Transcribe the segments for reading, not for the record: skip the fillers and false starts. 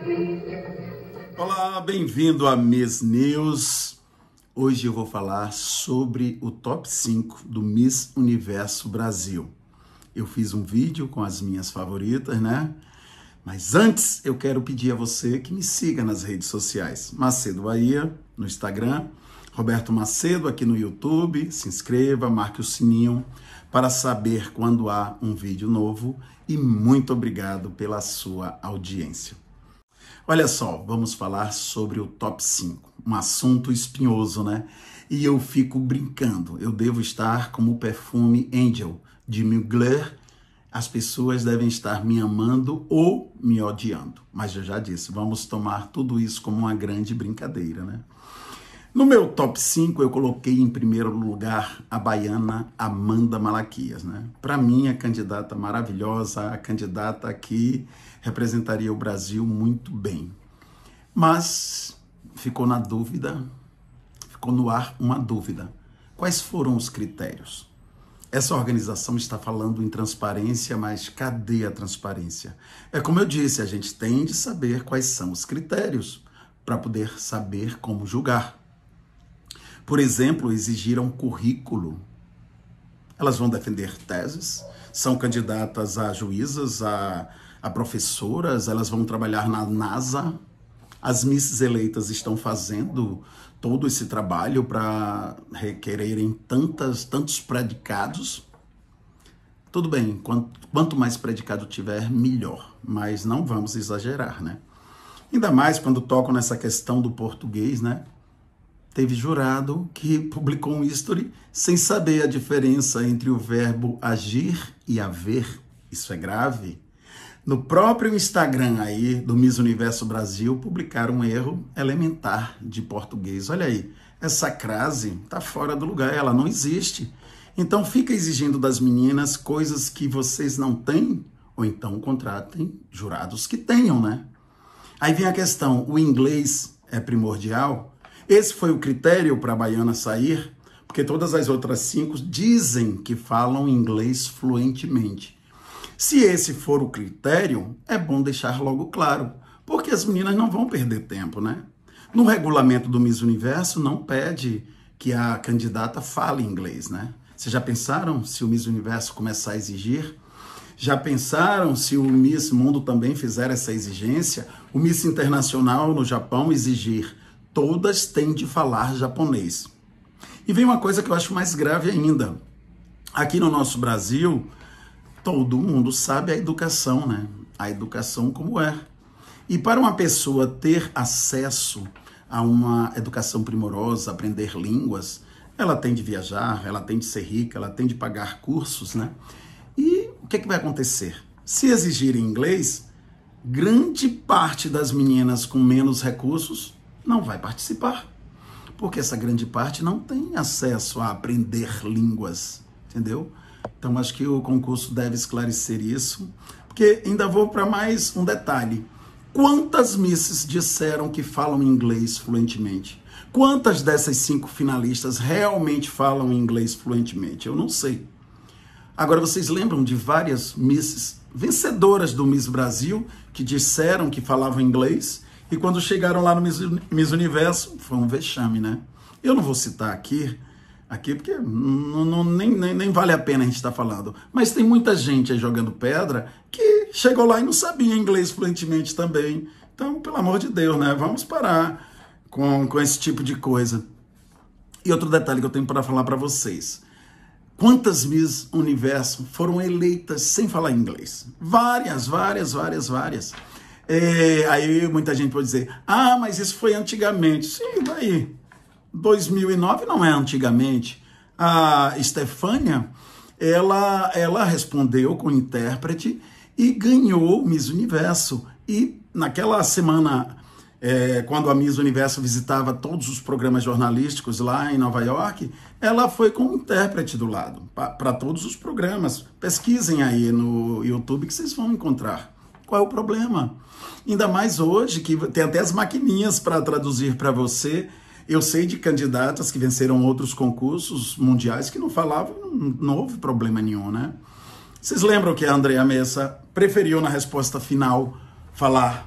Olá, bem-vindo a Miss News. Hoje eu vou falar sobre o top 5 do Miss Universo Brasil. Eu fiz um vídeo com as minhas favoritas, né? Mas antes eu quero pedir a você que me siga nas redes sociais. Macedo Bahia no Instagram, Roberto Macedo aqui no YouTube. Se inscreva, marque o sininho para saber quando há um vídeo novo. E muito obrigado pela sua audiência. Olha só, vamos falar sobre o top 5, um assunto espinhoso, né? E eu fico brincando, eu devo estar como o perfume Angel, de Mugler. As pessoas devem estar me amando ou me odiando. Mas eu já disse, vamos tomar tudo isso como uma grande brincadeira, né? No meu top 5, eu coloquei em primeiro lugar a baiana Amanda Malaquias, né? Para mim, a candidata maravilhosa, a candidata que representaria o Brasil muito bem. Mas ficou na dúvida, ficou no ar uma dúvida. Quais foram os critérios? Essa organização está falando em transparência, mas cadê a transparência? É como eu disse, a gente tem de saber quais são os critérios para poder saber como julgar. Por exemplo, exigiram currículo. Elas vão defender teses, são candidatas a juízas, a professoras, elas vão trabalhar na NASA. As misses eleitas estão fazendo todo esse trabalho para requererem tantos predicados. Tudo bem, quanto mais predicado tiver, melhor, mas não vamos exagerar, né? Ainda mais quando tocam nessa questão do português, né? Teve jurado que publicou um history sem saber a diferença entre o verbo agir e haver. Isso é grave. No próprio Instagram aí do Miss Universo Brasil, publicaram um erro elementar de português. Olha aí, essa crase tá fora do lugar, ela não existe. Então fica exigindo das meninas coisas que vocês não têm, ou então contratem jurados que tenham, né? Aí vem a questão, o inglês é primordial? Esse foi o critério para a baiana sair, porque todas as outras 5 dizem que falam inglês fluentemente. Se esse for o critério, é bom deixar logo claro, porque as meninas não vão perder tempo, né? No regulamento do Miss Universo não pede que a candidata fale inglês, né? Vocês já pensaram se o Miss Universo começar a exigir? Já pensaram se o Miss Mundo também fizer essa exigência? O Miss Internacional no Japão exigir? Todas têm de falar japonês. E vem uma coisa que eu acho mais grave ainda. Aqui no nosso Brasil, todo mundo sabe a educação, né? A educação como é. E para uma pessoa ter acesso a uma educação primorosa, aprender línguas, ela tem de viajar, ela tem de ser rica, ela tem de pagar cursos, né? E o que é que vai acontecer? Se exigirem inglês, grande parte das meninas com menos recursos não vai participar, porque essa grande parte não tem acesso a aprender línguas, entendeu? Então, acho que o concurso deve esclarecer isso, porque ainda vou para mais um detalhe. Quantas misses disseram que falam inglês fluentemente? Quantas dessas 5 finalistas realmente falam inglês fluentemente? Eu não sei. Agora, vocês lembram de várias misses vencedoras do Miss Brasil que disseram que falavam inglês? E quando chegaram lá no Miss Universo, foi um vexame, né? Eu não vou citar aqui porque nem vale a pena a gente estar falando. Mas tem muita gente aí jogando pedra que chegou lá e não sabia inglês fluentemente também. Então, pelo amor de Deus, né? Vamos parar com esse tipo de coisa. E outro detalhe que eu tenho para falar para vocês. Quantas Miss Universo foram eleitas sem falar inglês? Várias. Aí muita gente pode dizer, mas isso foi antigamente. Sim, daí. 2009 não é antigamente. A Estefânia, ela respondeu com intérprete e ganhou Miss Universo. E naquela semana, quando a Miss Universo visitava todos os programas jornalísticos lá em Nova York, ela foi com um intérprete do lado, para todos os programas. Pesquisem aí no YouTube que vocês vão encontrar. Qual é o problema? Ainda mais hoje, que tem até as maquininhas para traduzir para você. Eu sei de candidatas que venceram outros concursos mundiais que não falavam, não houve problema nenhum, né? Vocês lembram que a Andrea Messa preferiu na resposta final falar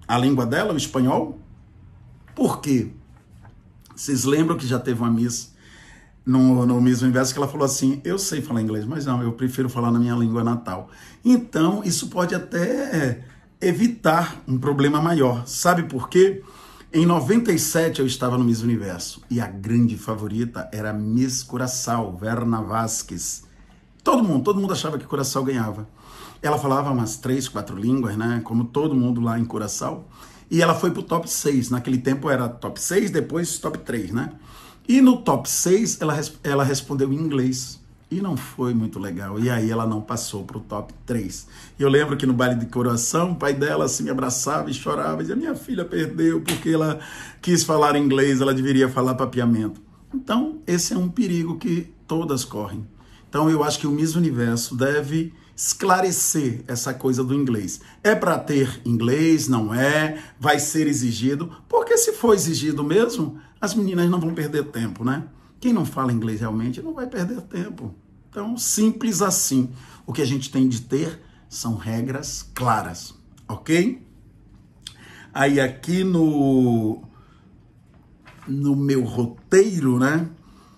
a língua dela, o espanhol. Por quê? Vocês lembram que já teve uma Miss no Miss Universo que ela falou assim, eu sei falar inglês, mas não, eu prefiro falar na minha língua natal. Então, isso pode até evitar um problema maior. Sabe por quê? Em 97 eu estava no Miss Universo e a grande favorita era Miss Curaçao, Verna Vasquez. Todo mundo achava que Curaçao ganhava. Ela falava umas 3, 4 línguas, né? Como todo mundo lá em Curaçao. E ela foi pro top 6. Naquele tempo era top 6, depois top 3, né? E no top 6 ela respondeu em inglês. E não foi muito legal. E aí ela não passou pro top 3. E eu lembro que no baile de Curaçao, o pai dela assim, me abraçava e chorava. E dizia, minha filha perdeu porque ela quis falar inglês, ela deveria falar papiamento. Então, esse é um perigo que todas correm. Então, eu acho que o Miss Universo deve esclarecer essa coisa do inglês. É para ter inglês? Não é? Vai ser exigido? Porque se for exigido mesmo, as meninas não vão perder tempo, né? Quem não fala inglês realmente não vai perder tempo. Então, simples assim. O que a gente tem de ter são regras claras, ok? Aí aqui no meu roteiro, né?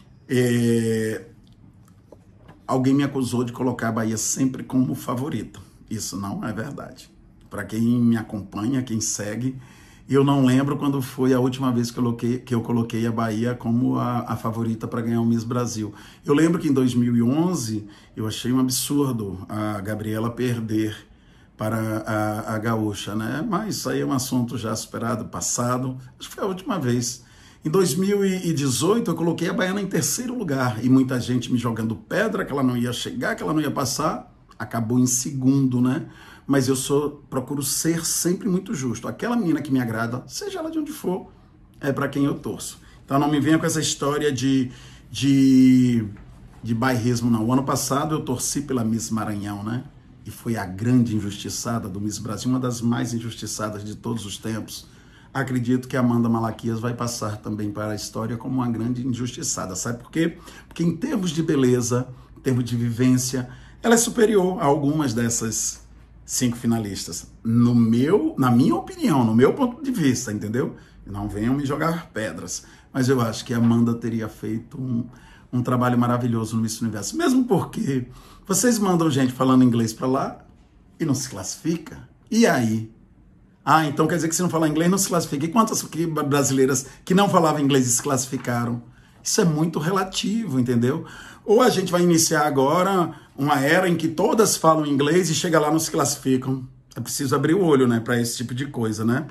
Alguém me acusou de colocar a Bahia sempre como favorita. Isso não é verdade. Para quem me acompanha, quem segue, eu não lembro quando foi a última vez que eu coloquei a Bahia como a favorita para ganhar o Miss Brasil. Eu lembro que em 2011 eu achei um absurdo a Gabriela perder para a gaúcha, né? Mas isso aí é um assunto já superado, passado. Acho que foi a última vez. Em 2018, eu coloquei a baiana em 3º lugar e muita gente me jogando pedra, que ela não ia chegar, que ela não ia passar. Acabou em 2º, né? Mas eu procuro ser sempre muito justo. Aquela menina que me agrada, seja ela de onde for, é para quem eu torço. Então não me venha com essa história de bairrismo, não. O ano passado eu torci pela Miss Maranhão, né? E foi a grande injustiçada do Miss Brasil, uma das mais injustiçadas de todos os tempos. Acredito que a Amanda Malaquias vai passar também para a história como uma grande injustiçada. Sabe por quê? Porque em termos de beleza, em termos de vivência, ela é superior a algumas dessas 5 finalistas. Na minha opinião, no meu ponto de vista, entendeu? Não venham me jogar pedras. Mas eu acho que a Amanda teria feito um trabalho maravilhoso no Miss Universo. Mesmo porque vocês mandam gente falando inglês para lá e não se classifica. E aí? Ah, então quer dizer que se não falar inglês não se classifica. E quantas brasileiras que não falavam inglês se classificaram? Isso é muito relativo, entendeu? Ou a gente vai iniciar agora uma era em que todas falam inglês e chega lá não se classificam. É preciso abrir o olho, né, para esse tipo de coisa, né?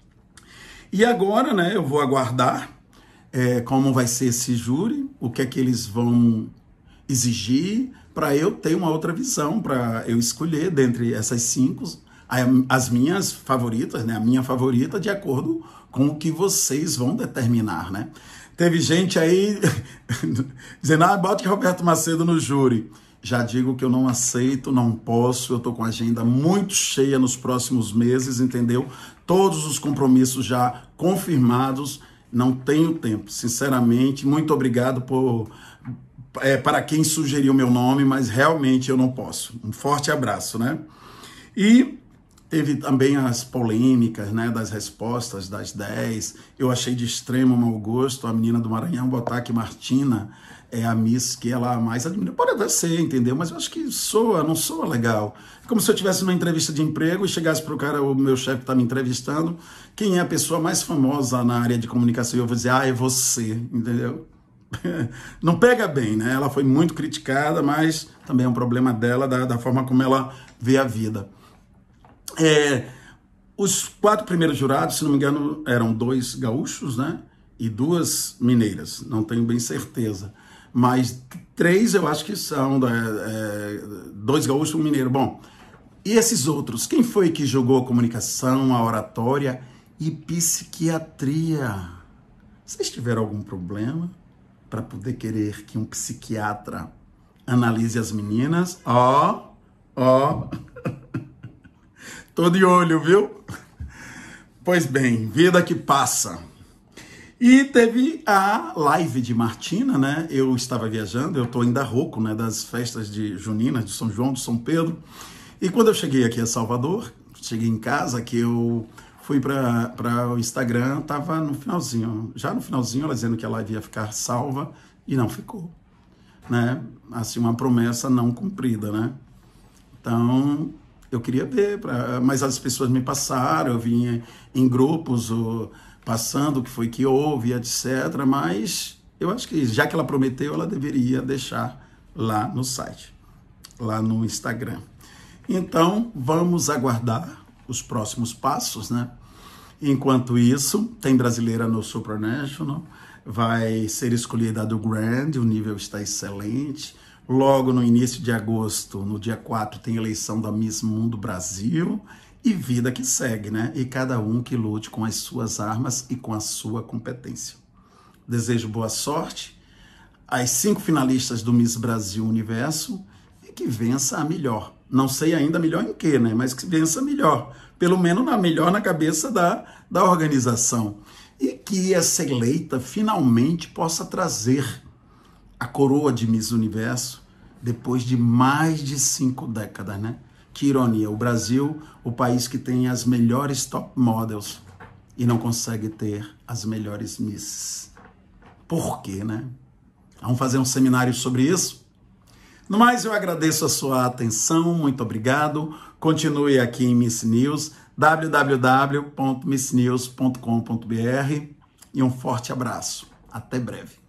E agora, né, eu vou aguardar como vai ser esse júri, o que é que eles vão exigir, para eu ter uma outra visão, para eu escolher dentre essas 5 as minhas favoritas, né? A minha favorita de acordo com o que vocês vão determinar, né? Teve gente aí dizendo, bote Roberto Macedo no júri. Já digo que eu não aceito, não posso, eu tô com a agenda muito cheia nos próximos meses, entendeu? Todos os compromissos já confirmados, não tenho tempo, sinceramente. Muito obrigado para quem sugeriu meu nome, mas realmente eu não posso. Um forte abraço, né? E teve também as polêmicas, né, das respostas das 10. Eu achei de extremo mau gosto a menina do Maranhão botar que Martina é a Miss que ela mais admira. Pode até ser, entendeu? Mas eu acho que não soa legal. É como se eu estivesse numa entrevista de emprego e chegasse para o cara, o meu chefe está me entrevistando, quem é a pessoa mais famosa na área de comunicação? E eu vou dizer, é você, entendeu? Não pega bem, né? Ela foi muito criticada, mas também é um problema dela, da forma como ela vê a vida. Os 4 primeiros jurados, se não me engano, eram 2 gaúchos, né? E 2 mineiras, não tenho bem certeza. Mas 3 eu acho que são 2 gaúchos e 1 mineiro. Bom, e esses outros? Quem foi que julgou a comunicação, a oratória e psiquiatria? Vocês tiveram algum problema para poder querer que um psiquiatra analise as meninas? Tô de olho, viu? Pois bem, vida que passa. E teve a live de Martina, né? Eu estava viajando, eu tô ainda rouco, né? Das festas de juninas, de São João, de São Pedro. E quando eu cheguei aqui a Salvador, cheguei em casa, que eu fui para o Instagram, estava no finalzinho. Já no finalzinho, ela dizendo que a live ia ficar salva e não ficou, né? Assim, uma promessa não cumprida, né? Então, eu queria ver, mas as pessoas me passaram, eu vim em grupos passando o que foi que houve, etc. Mas eu acho que, já que ela prometeu, ela deveria deixar lá no site, lá no Instagram. Então, vamos aguardar os próximos passos, né? Enquanto isso, tem brasileira no Supranational, vai ser escolhida a do Grand, o nível está excelente. Logo no início de agosto, no dia 4, tem eleição da Miss Mundo Brasil e vida que segue, né? E cada um que lute com as suas armas e com a sua competência. Desejo boa sorte às 5 finalistas do Miss Brasil Universo e que vença a melhor. Não sei ainda melhor em quê, né? Mas que vença melhor. Pelo menos melhor na cabeça da organização. E que essa eleita finalmente possa trazer a coroa de Miss Universo depois de mais de 5 décadas, né? Que ironia, o Brasil, o país que tem as melhores top models e não consegue ter as melhores misses. Por quê, né? Vamos fazer um seminário sobre isso? No mais, eu agradeço a sua atenção, muito obrigado. Continue aqui em Miss News, www.missnews.com.br e um forte abraço. Até breve.